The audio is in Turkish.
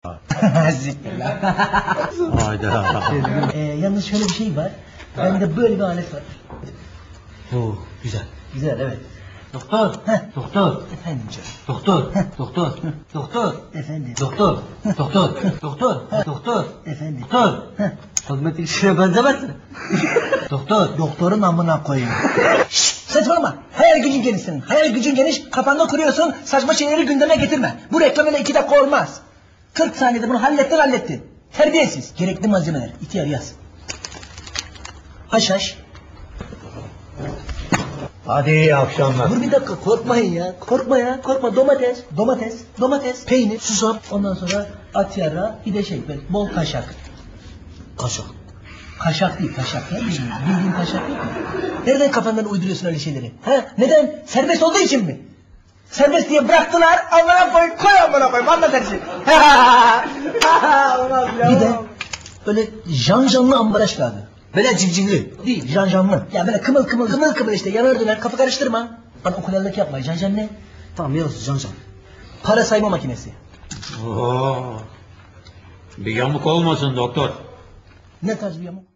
Ziktir lan. Hayda. Yalnız şöyle bir şey var. Bende böyle bir alet var. Oo, güzel. Güzel, evet. Doktor, doktor, Efendim canım. doktor, doktor, doktor, Efendim. doktor, doktor, doktor, doktor, Efendim. doktor. Hizmet işine benzemezsin. Doktor. Doktorun amına koyayım. Şşt, saçmalama. Hayal gücün geniş senin. Hayal gücün geniş. Kafanda kuruyorsun. Saçma şeyleri gündeme getirme. Bu reklam öyle 2 dakika olmaz. 40 saniyede bunu hallettin. Terbiyesiz. Gerekli malzemeler. İhtiyar yaz. Haşhaş. Hadi iyi akşamlar. Dur bir dakika, korkmayın ya. Korkma. Domates, peynir, susam. Ondan sonra at yara, bir de böyle bol kaşak. Kaşık. Kaşak değil, kaşak ya. Bildiğin kaşak yok mu? Nereden kafandan uyduruyorsun öyle şeyleri? Ha? Neden? Serbest olduğu için mi? Serbest diye bıraktılar, amına koy amına koy. Anlat her şeyi. Bir de böyle janjanlı ambalaj kağıdı. Böyle civcivli. Değil, janjanlı. Ya böyle kımıl işte, yanar döner, kafa karıştırma. Bana okulallık yapma, janjan ne? Tamam yaz Can. Para sayma makinesi. Oo. Bir yamuk olmasın doktor. Ne tarz bir yamuk?